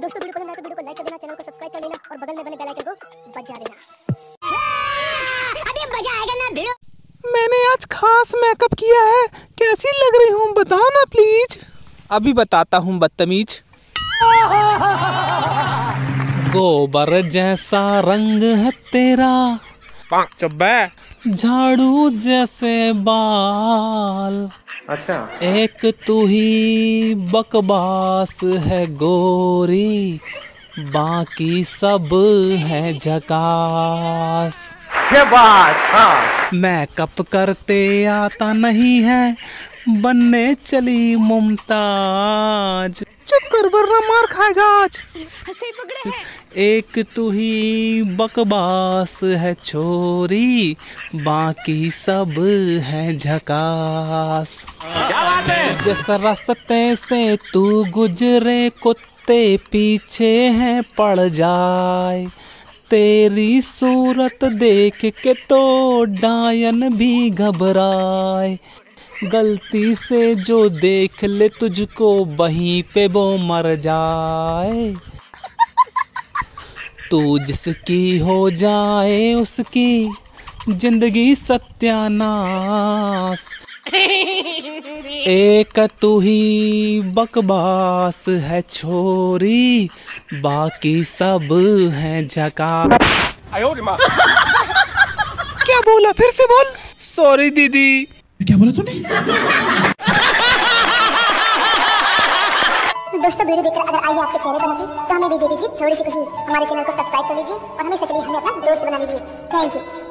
दोस्तों वीडियो पसंद आए तो वीडियो को लाइक कर देना, चैनल को सब्सक्राइब कर लेना और बगल में बने बेल आइकन को बजा देना। अभी मजा आएगा ना वीडियो। मैंने आज खास मेकअप किया है, कैसी लग रही हूँ बताओ ना प्लीज। अभी बताता हूँ बदतमीज। गोबर जैसा रंग है तेरा, झाड़ू जैसे बाल, अच्छा एक तू ही बकवास है गोरी, बाकी सब है झकास। क्या बात। हाँ मेकअप करते आता नहीं है, बनने चली मुमताज। चुप कर वरना मार खाएगा आज। हंसे पकड़े हैं। एक तू ही बकवास है छोरी, बाकी सब है झकास। क्या बात है। जिस रास्ते से तू गुजरे कुत्ते पीछे हैं पड़ जाए, तेरी सूरत देख के तो डायन भी घबराए। गलती से जो देख ले तुझको वहीं पे वो मर जाए। तू जिसकी हो जाए उसकी जिंदगी सत्यानाश। एक तू ही बकवास है छोरी, बाकी सब है झकास। क्या बोला फिर से बोल। सॉरी दीदी। क्या बोला तूने? दोस्तों वीडियो देखकर अगर आई आपके चेहरे पर हंसी तो हमें भी दे दीजिए थोड़ी सी खुशी। हमारे चैनल को सब्सक्राइब कर लीजिए और हमें अपना दोस्त बना लीजिए। Thank you.